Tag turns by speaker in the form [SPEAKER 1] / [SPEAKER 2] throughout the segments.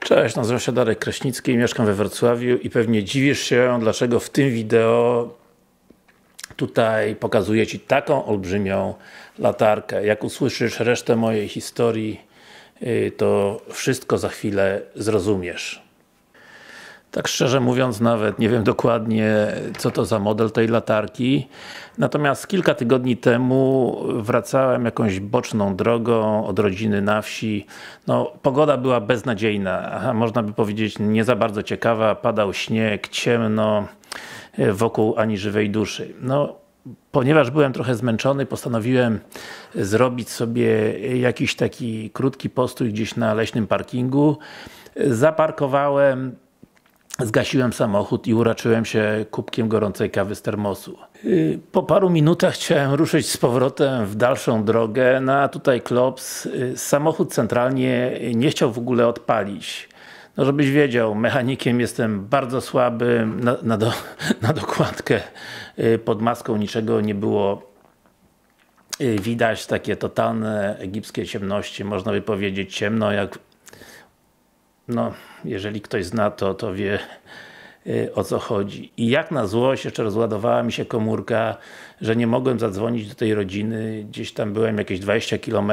[SPEAKER 1] Cześć, nazywam się Darek Kraśnicki, mieszkam we Wrocławiu i pewnie dziwisz się, dlaczego w tym wideo tutaj pokazuję Ci taką olbrzymią latarkę. Jak usłyszysz resztę mojej historii, to wszystko za chwilę zrozumiesz. Tak szczerze mówiąc, nawet nie wiem dokładnie, co to za model tej latarki. Natomiast kilka tygodni temu wracałem jakąś boczną drogą od rodziny na wsi. No, pogoda była beznadziejna, można by powiedzieć nie za bardzo ciekawa, padał śnieg, ciemno, wokół ani żywej duszy. No, ponieważ byłem trochę zmęczony, postanowiłem zrobić sobie jakiś taki krótki postój gdzieś na leśnym parkingu. Zaparkowałem, zgasiłem samochód i uraczyłem się kubkiem gorącej kawy z termosu. Po paru minutach chciałem ruszyć z powrotem w dalszą drogę, no a tutaj klops, samochód centralnie nie chciał w ogóle odpalić. No żebyś wiedział, mechanikiem jestem bardzo słaby, na dokładkę pod maską niczego nie było widać, takie totalne egipskie ciemności, można by powiedzieć ciemno jak, no jeżeli ktoś zna to wie o co chodzi. I jak na złość jeszcze rozładowała mi się komórka, że nie mogłem zadzwonić do tej rodziny, gdzieś tam byłem jakieś 20 km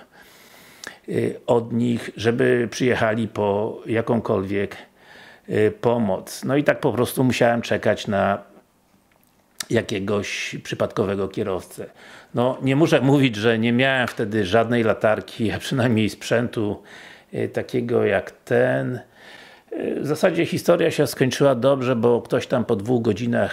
[SPEAKER 1] od nich, żeby przyjechali po jakąkolwiek pomoc. No i tak po prostu musiałem czekać na jakiegoś przypadkowego kierowcę. No nie muszę mówić, że nie miałem wtedy żadnej latarki, a przynajmniej sprzętu takiego jak ten. W zasadzie historia się skończyła dobrze, bo ktoś tam po 2 godzinach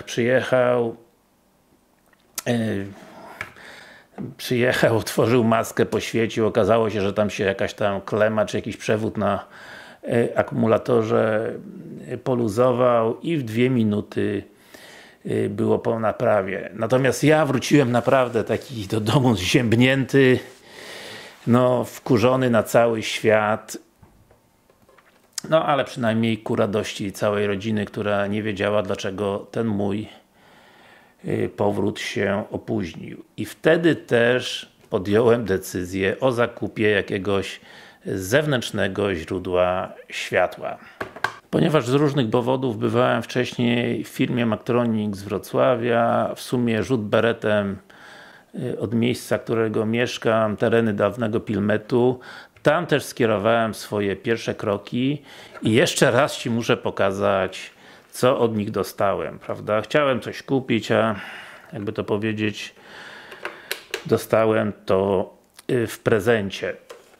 [SPEAKER 1] przyjechał, otworzył maskę, poświecił, okazało się, że tam się jakaś tam klema, czy jakiś przewód na akumulatorze poluzował i w 2 minuty było po naprawie. Natomiast ja wróciłem naprawdę taki do domu zziębnięty, no wkurzony na cały świat. No ale przynajmniej ku radości całej rodziny, która nie wiedziała, dlaczego ten mój powrót się opóźnił. I wtedy też podjąłem decyzję o zakupie jakiegoś zewnętrznego źródła światła. Ponieważ z różnych powodów bywałem wcześniej w firmie Maktronik z Wrocławia, w sumie rzut beretem od miejsca, którego mieszkam, tereny dawnego Pilmetu. Tam też skierowałem swoje pierwsze kroki i jeszcze raz Ci muszę pokazać, co od nich dostałem, prawda? Chciałem coś kupić, a jakby to powiedzieć, dostałem to w prezencie.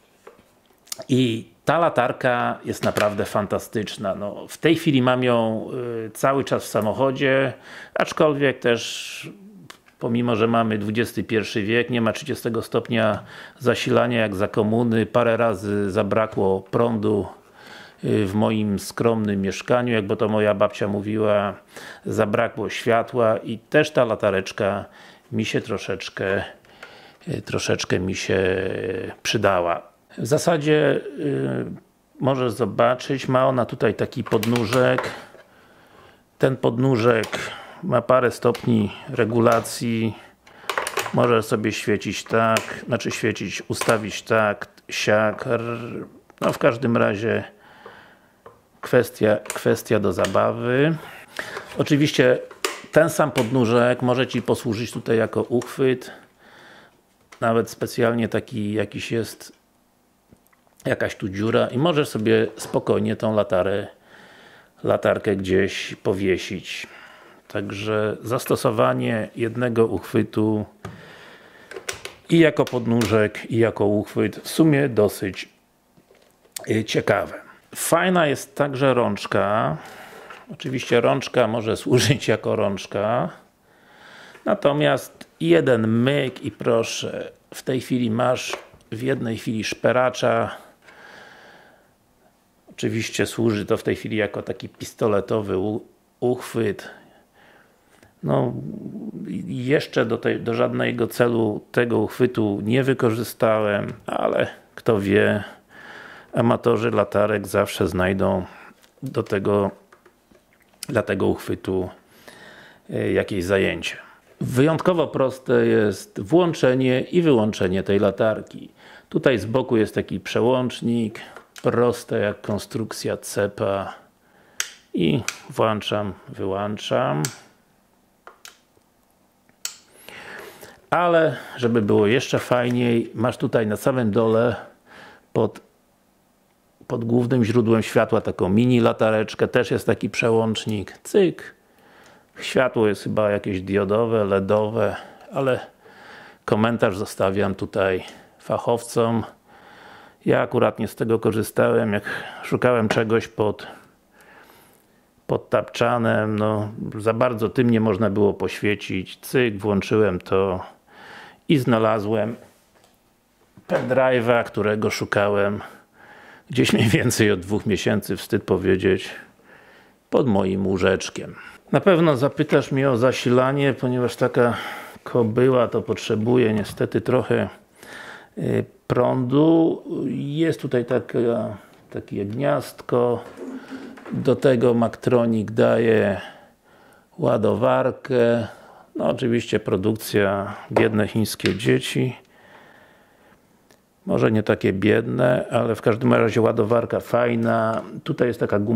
[SPEAKER 1] I ta latarka jest naprawdę fantastyczna. No, w tej chwili mam ją cały czas w samochodzie, aczkolwiek też pomimo, że mamy XXI wiek, nie ma 30 stopnia zasilania jak za komuny, parę razy zabrakło prądu w moim skromnym mieszkaniu, jakby to moja babcia mówiła, zabrakło światła i też ta latareczka mi się troszeczkę mi się przydała. W zasadzie możesz zobaczyć, ma ona tutaj taki podnóżek. Ten podnóżek ma parę stopni regulacji. Możesz sobie świecić tak, ustawić tak, siak. No w każdym razie kwestia do zabawy. Oczywiście ten sam podnóżek może Ci posłużyć tutaj jako uchwyt. Nawet specjalnie taki jakiś jest, jakaś tu dziura i możesz sobie spokojnie tą latarkę gdzieś powiesić. Także zastosowanie jednego uchwytu i jako podnóżek, i jako uchwyt w sumie dosyć ciekawe. Fajna jest także rączka. Oczywiście rączka może służyć jako rączka. Natomiast jeden myk i proszę, w tej chwili masz w jednej chwili szperacza. Oczywiście służy to w tej chwili jako taki pistoletowy uchwyt. No, jeszcze do żadnego celu tego uchwytu nie wykorzystałem, ale kto wie, amatorzy latarek zawsze znajdą dla tego uchwytu jakieś zajęcie. Wyjątkowo proste jest włączenie i wyłączenie tej latarki. Tutaj z boku jest taki przełącznik, proste jak konstrukcja cepa i włączam, wyłączam. Ale żeby było jeszcze fajniej, masz tutaj na samym dole pod głównym źródłem światła taką mini latareczkę, też jest taki przełącznik, cyk. Światło jest chyba jakieś diodowe, LEDowe, ale komentarz zostawiam tutaj fachowcom. Ja akurat nie z tego korzystałem, jak szukałem czegoś pod tapczanem, no za bardzo tym nie można było poświecić, cyk, włączyłem to i znalazłem pendrive'a, którego szukałem gdzieś mniej więcej od 2 miesięcy, wstyd powiedzieć, pod moim łóżeczkiem. Na pewno zapytasz mnie o zasilanie, ponieważ taka kobyła to potrzebuje niestety trochę prądu. Jest tutaj takie gniazdko, do tego Maktronik daje ładowarkę. No oczywiście produkcja biedne chińskie dzieci. Może nie takie biedne, ale w każdym razie ładowarka fajna. Tutaj jest taka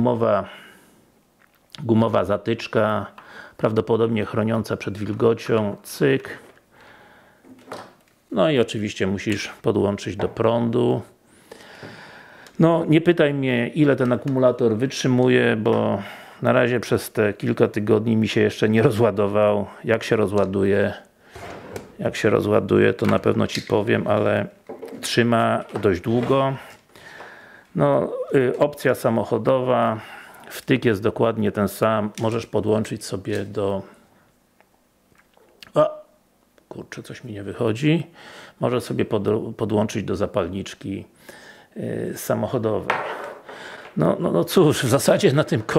[SPEAKER 1] gumowa zatyczka, prawdopodobnie chroniąca przed wilgocią, cyk. No i oczywiście musisz podłączyć do prądu. No nie pytaj mnie, ile ten akumulator wytrzymuje, bo na razie przez te kilka tygodni mi się jeszcze nie rozładował. Jak się rozładuje, to na pewno Ci powiem, ale trzyma dość długo. No, opcja samochodowa, wtyk jest dokładnie ten sam, możesz podłączyć sobie do... O! Kurczę, coś mi nie wychodzi. Możesz sobie podłączyć do zapalniczki samochodowej. No cóż, w zasadzie na tym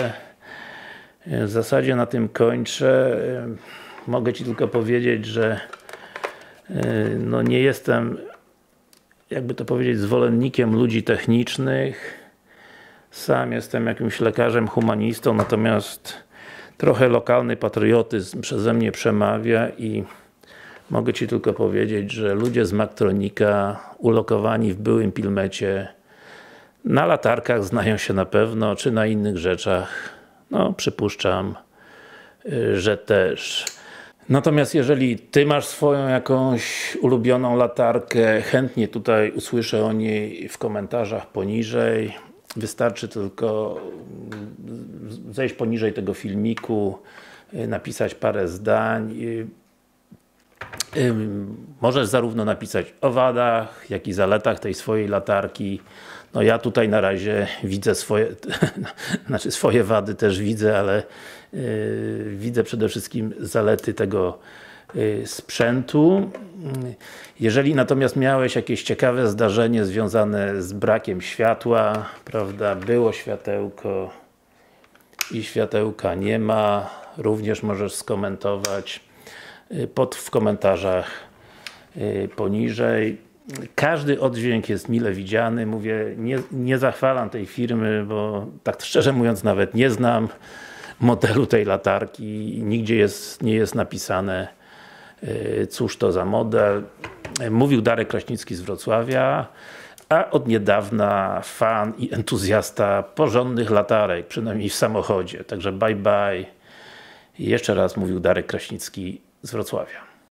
[SPEAKER 1] kończę. Mogę Ci tylko powiedzieć, że no nie jestem, jakby to powiedzieć, zwolennikiem ludzi technicznych. Sam jestem jakimś lekarzem, humanistą, natomiast trochę lokalny patriotyzm przeze mnie przemawia i mogę Ci tylko powiedzieć, że ludzie z Maktronika, ulokowani w byłym Pilmecie, na latarkach znają się na pewno, czy na innych rzeczach, no przypuszczam, że też. Natomiast jeżeli Ty masz swoją jakąś ulubioną latarkę, chętnie tutaj usłyszę o niej w komentarzach poniżej. Wystarczy tylko zejść poniżej tego filmiku, napisać parę zdań. Możesz zarówno napisać o wadach, jak i zaletach tej swojej latarki. No ja tutaj na razie widzę swoje wady też widzę, ale widzę przede wszystkim zalety tego sprzętu. Jeżeli natomiast miałeś jakieś ciekawe zdarzenie związane z brakiem światła, prawda, było światełko i światełka nie ma, również możesz skomentować w komentarzach poniżej. Każdy oddźwięk jest mile widziany. Mówię, nie zachwalam tej firmy, bo tak szczerze mówiąc nawet nie znam modelu tej latarki. Nigdzie nie jest napisane, cóż to za model. Mówił Darek Kraśnicki z Wrocławia, a od niedawna fan i entuzjasta porządnych latarek, przynajmniej w samochodzie. Także bye bye. I jeszcze raz mówił Darek Kraśnicki z Wrocławia.